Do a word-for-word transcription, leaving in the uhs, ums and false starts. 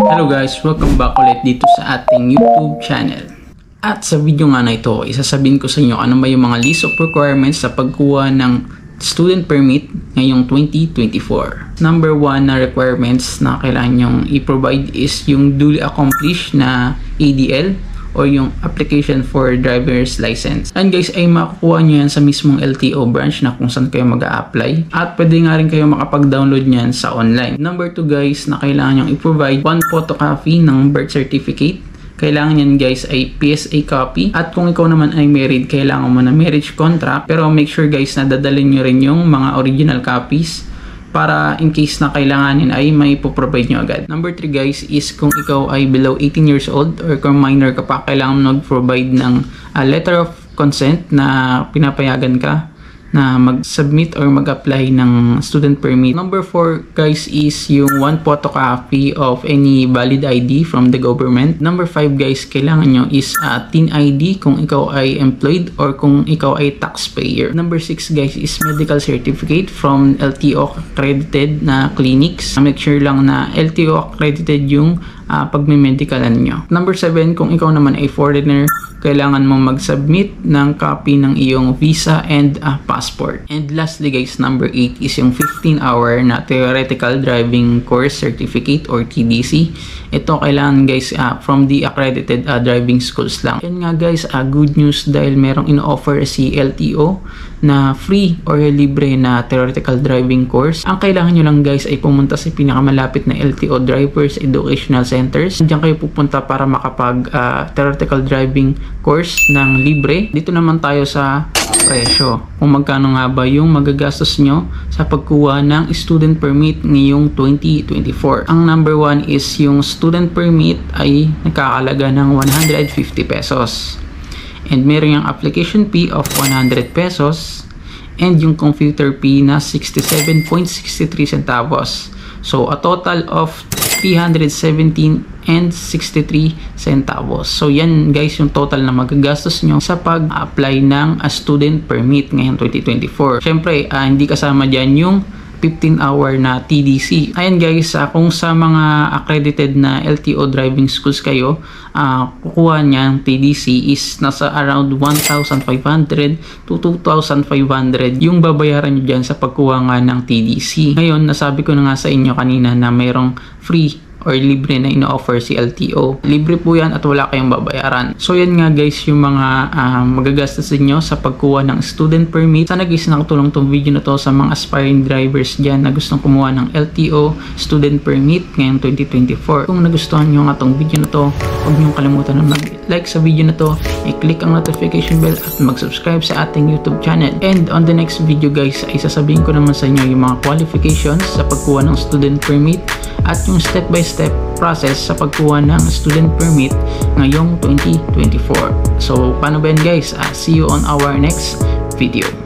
Hello guys, welcome back ulit dito sa ating YouTube channel. At sa video nga na ito, isasabihin ko sa inyo ano ba yung mga list of requirements sa pagkuha ng student permit ngayong twenty twenty-four. Number one na requirements na kailangan nyong i-provide is yung duly accomplished na A D L or yung application for driver's license. And guys, ay makukuha nyo yan sa mismong L T O branch na kung saan kayo mag-a-apply. At pwede nga rin kayo makapag-download nyan sa online. Number two guys, na kailangan nyong i-provide one photocopy ng birth certificate. Kailangan yan guys ay P S A copy. At kung ikaw naman ay married, kailangan mo na marriage contract. Pero make sure guys na dadalhin nyo rin yung mga original copies para in case na kailanganin ay may po-provide nyo agad. Number three guys is kung ikaw ay below eighteen years old or kung minor ka pa, kailangan mo mag-provide ng uh, letter of consent na pinapayagan ka na mag-submit or mag-apply ng student permit. Number four guys is yung one photocopy of any valid I D from the government. Number five guys, kailangan nyo is uh, T I N I D kung ikaw ay employed or kung ikaw ay taxpayer. Number six guys is medical certificate from L T O accredited na clinics. Make sure lang na L T O accredited yung uh, pagme-medicalan nyo. Number seven, kung ikaw naman ay foreigner, kailangan mo mag-submit ng copy ng iyong visa and uh, passport. And lastly guys, number eight is yung fifteen hour na theoretical driving course certificate or T D C. Ito kailangan guys uh, from the accredited uh, driving schools lang. And nga guys, uh, good news dahil merong in-offer si L T O na free or libre na theoretical driving course. Ang kailangan nyo lang guys ay pumunta sa pinakamalapit na L T O Drivers Educational Centers. Diyan kayo pupunta para makapag uh, theoretical driving course ng libre. Dito naman tayo sa presyo. Kung magkano nga ba yung magagastos nyo sa pagkuha ng student permit ngayong twenty twenty-four. Ang number one is yung student permit ay nakakalaga ng one hundred fifty pesos. And meron yung application fee of one hundred pesos and yung computer fee na sixty-seven point six three centavos. So a total of three hundred seventeen and sixty-three centavos. So yan guys yung total na magagastos nyo sa pag-apply ng uh, student permit ngayong twenty twenty-four. Syempre uh, hindi kasama dyan yung fifteen hour na T D C. Ayan guys, uh, kung sa mga accredited na L T O driving schools kayo, uh, kukuha niyang T D C is nasa around one thousand five hundred to two thousand five hundred yung babayaran nyo dyan sa pagkuha nga ng T D C. Ngayon, nasabi ko na nga sa inyo kanina na mayroong free or libre na ino-offer si L T O. Libre po yan at wala kayong babayaran. So yan nga guys yung mga uh, magagastos nyo sa pagkuha ng student permit. Sana guys nakatulong tong video na to sa mga aspiring drivers dyan na gustong kumuha ng L T O student permit ngayong twenty twenty-four. Kung nagustuhan nyo nga tong video na to, huwag nyo kalimutan na mag-like sa video na to, i-click ang notification bell at mag-subscribe sa ating YouTube channel. And on the next video guys ay sasabihin ko naman sa inyo yung mga qualifications sa pagkuha ng student permit at yung step by step process sa pagkuha ng student permit ngayong twenty twenty-four. So paano ba yan guys? Uh, see you on our next video.